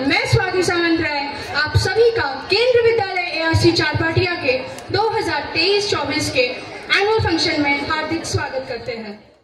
मैं स्वाति सामंत राय आप सभी का केंद्र विद्यालय ARC चारपाटिया के 2023-24 के एनुअल फंक्शन में हार्दिक स्वागत करते हैं।